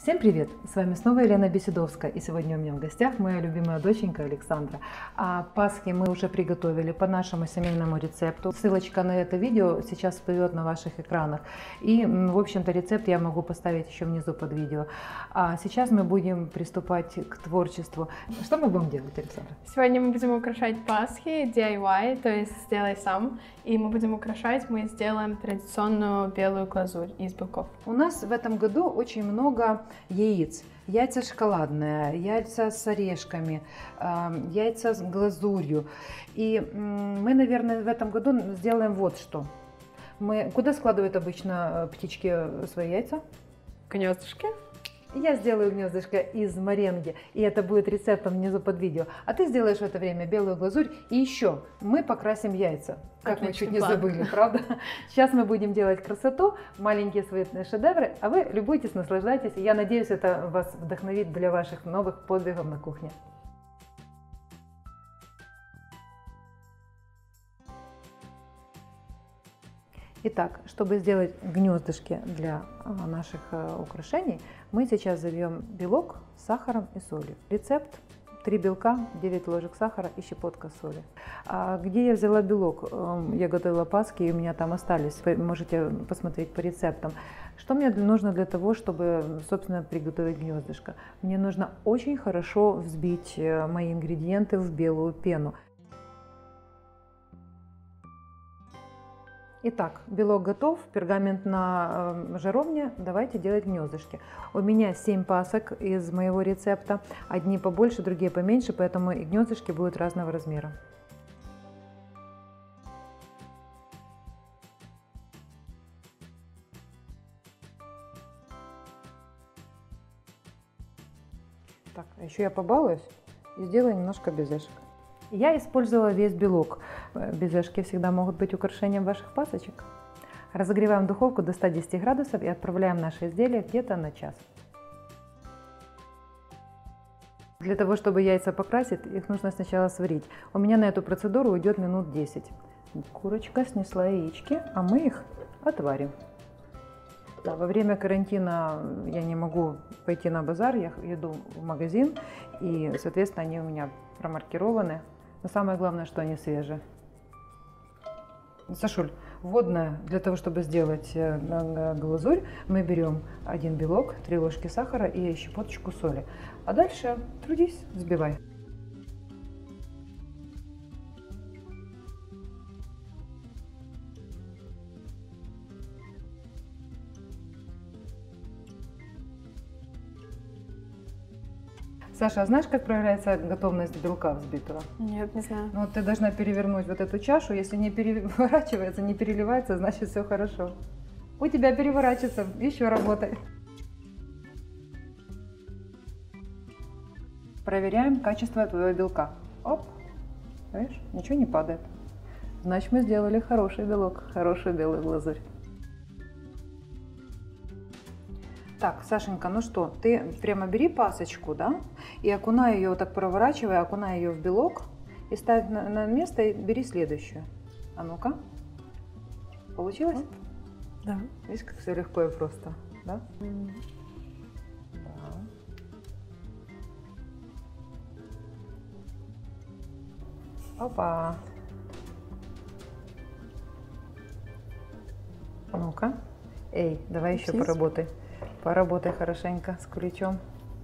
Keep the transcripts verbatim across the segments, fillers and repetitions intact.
Всем привет! С вами снова Елена Беседовская, и сегодня у меня в гостях моя любимая доченька Александра. А пасхи мы уже приготовили по нашему семейному рецепту. Ссылочка на это видео сейчас всплывет на ваших экранах. И, в общем-то, рецепт я могу поставить еще внизу под видео. А сейчас мы будем приступать к творчеству. Что мы будем делать, Александра? Сегодня мы будем украшать пасхи ди ай вай, то есть сделай сам. И мы будем украшать, мы сделаем традиционную белую глазурь из белков. У нас в этом году очень много яиц. Яйца шоколадные, яйца с орешками, яйца с глазурью. И мы, наверное, в этом году сделаем вот что. Мы... Куда складывают обычно птички свои яйца? Гнездышки. Я сделаю гнездышко из маренги, и это будет рецептом внизу под видео. А ты сделаешь в это время белую глазурь, и еще мы покрасим яйца. Как мы чуть не забыли, правда? Сейчас мы будем делать красоту, маленькие свои шедевры, а вы любуйтесь, наслаждайтесь. И я надеюсь, это вас вдохновит для ваших новых подвигов на кухне. Итак, чтобы сделать гнездышки для наших украшений, мы сейчас зальем белок с сахаром и солью. Рецепт: три белка, девять ложек сахара и щепотка соли. А где я взяла белок? Я готовила пасхи, и у меня там остались. Вы можете посмотреть по рецептам. Что мне нужно для того, чтобы, собственно, приготовить гнездышко? Мне нужно очень хорошо взбить мои ингредиенты в белую пену. Итак, белок готов, пергамент на жаровне, давайте делать гнездышки. У меня семь пасок из моего рецепта, одни побольше, другие поменьше, поэтому и гнездышки будут разного размера. Так, а еще я побалуюсь и сделаю немножко безешек. Я использовала весь белок. Безешки всегда могут быть украшением ваших пасочек. Разогреваем духовку до ста десяти градусов и отправляем наши изделия где-то на час. Для того, чтобы яйца покрасить, их нужно сначала сварить. У меня на эту процедуру уйдет минут десять. Курочка снесла яички, а мы их отварим. Да, во время карантина я не могу пойти на базар, я иду в магазин, и, соответственно, они у меня промаркированы. Но самое главное, что они свежие. Сашуль, вводное для того, чтобы сделать глазурь, мы берем один белок, три ложки сахара и щепоточку соли. А дальше трудись, взбивай. Саша, а знаешь, как проявляется готовность белка взбитого? Нет, не знаю. Ну, вот ты должна перевернуть вот эту чашу. Если не переворачивается, не переливается, значит все хорошо. У тебя переворачивается, еще работай. Проверяем качество твоего белка. Оп, видишь, ничего не падает. Значит, мы сделали хороший белок, хорошую белую глазурь. Так, Сашенька, ну что, ты прямо бери пасочку, да, и окунай ее, вот так проворачивай, окунай ее в белок и ставь на, на место и бери следующую. А ну-ка, получилось? Да. Видишь, как все легко и просто, да? Mm. Да. Опа. Ну-ка, эй, давай еще Здесь? поработай. Поработай хорошенько с ключом.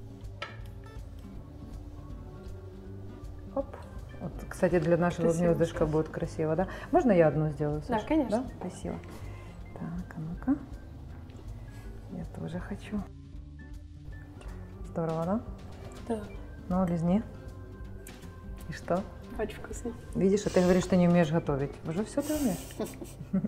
Оп. Вот, кстати, для нашего Красиво. Гнездышка будет красиво, да? Можно я одну сделаю, Саша? Да, конечно. Да? Спасибо. Так, а ну-ка. Я тоже хочу. Здорово, да? Да. Ну, лизни. И что? Очень вкусно. Видишь, а ты говоришь, что не умеешь готовить. Уже все ты умеешь.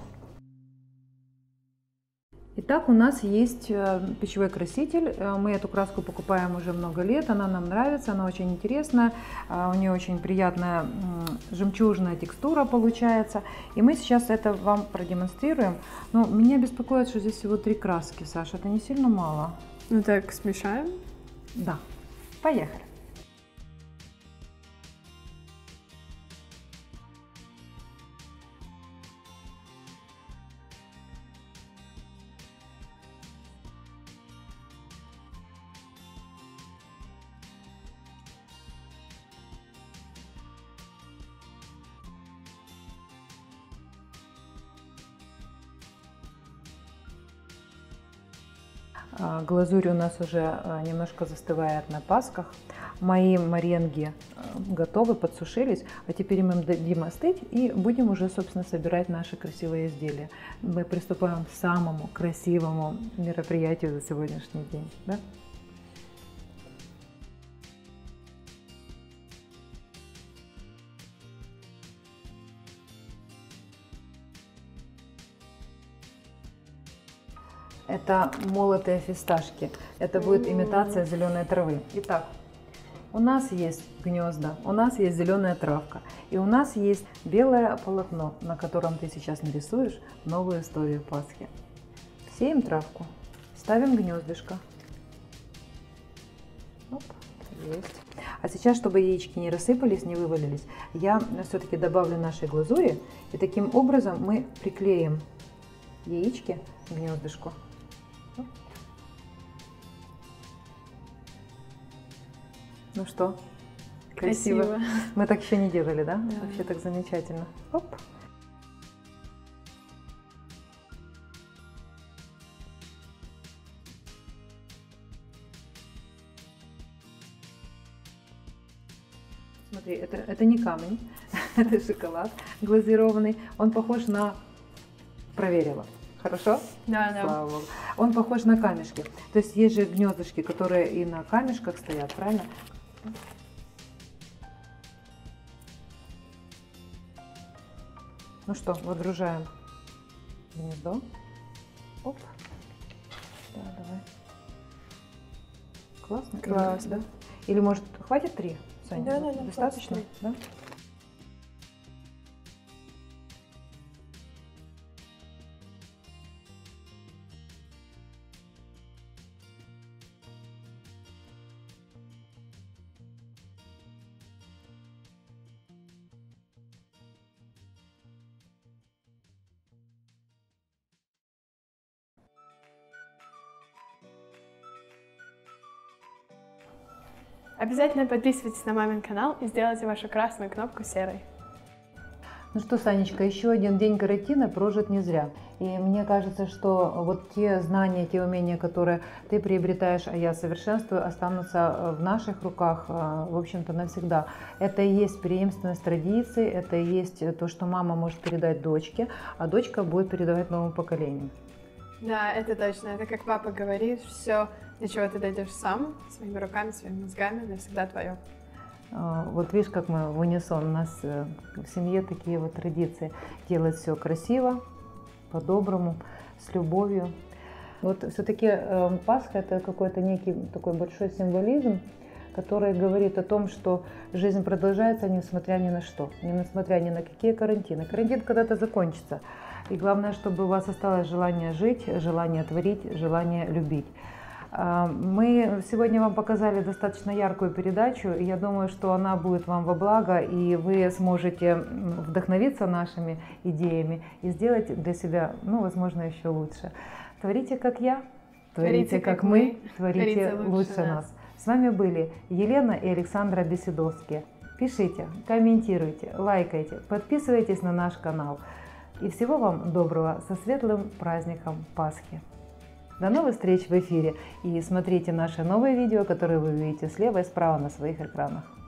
Итак, у нас есть пищевой краситель. Мы эту краску покупаем уже много лет. Она нам нравится, она очень интересная. У нее очень приятная жемчужная текстура получается. И мы сейчас это вам продемонстрируем. Но меня беспокоит, что здесь всего три краски, Саша. Это не сильно мало? Ну так, смешаем? Да. Поехали. Глазурь у нас уже немножко застывает на пасках. Мои маренги готовы, подсушились, а теперь мы им дадим остыть и будем уже, собственно, собирать наши красивые изделия. Мы приступаем к самому красивому мероприятию за сегодняшний день. Да? Это молотые фисташки. Это будет имитация зеленой травы. Итак, у нас есть гнезда, у нас есть зеленая травка, и у нас есть белое полотно, на котором ты сейчас нарисуешь новую историю Пасхи. Сеем травку, ставим гнездышко. Оп, есть. А сейчас, чтобы яички не рассыпались, не вывалились, я все-таки добавлю нашей глазури, и таким образом мы приклеим яички к гнездышку. Ну что, красиво. красиво. Мы так еще не делали, да? да? Вообще так замечательно. Оп. Смотри, это, это не камень, это шоколад глазированный. Он похож на... Проверила. Хорошо? Да, да. Слава Богу. Он похож на камешки. То есть есть же гнездышки, которые и на камешках стоят, правильно? Ну что, выгружаем гнездо. Оп. Да, давай. Классно? Классно. Да? Или может хватит три, Саня? Да, да, да. Достаточно? Да? Обязательно подписывайтесь на мамин канал и сделайте вашу красную кнопку серой. Ну что, Санечка, еще один день карантина прожит не зря. И мне кажется, что вот те знания, те умения, которые ты приобретаешь, а я совершенствую, останутся в наших руках, в общем-то, навсегда. Это и есть преемственность традиций, это и есть то, что мама может передать дочке, а дочка будет передавать новому поколению. Да, это точно. Это как папа говорит, все, до чего ты дойдешь сам, своими руками, своими мозгами, навсегда твое. Вот видишь, как мы в унисон, у нас в семье такие вот традиции. Делать все красиво, по-доброму, с любовью. Вот все-таки Пасха — это какой-то некий такой большой символизм, который говорит о том, что жизнь продолжается несмотря ни на что, несмотря ни на какие карантины. Карантин когда-то закончится. И главное, чтобы у вас осталось желание жить, желание творить, желание любить. Мы сегодня вам показали достаточно яркую передачу, и я думаю, что она будет вам во благо, и вы сможете вдохновиться нашими идеями и сделать для себя, ну, возможно, еще лучше. Творите, как я, творите, творите как, как мы, творите, творите лучше, лучше нас. нас. С вами были Елена и Александра Беседовские. Пишите, комментируйте, лайкайте, подписывайтесь на наш канал. И всего вам доброго со светлым праздником Пасхи. До новых встреч в эфире и смотрите наши новые видео, которые вы видите слева и справа на своих экранах.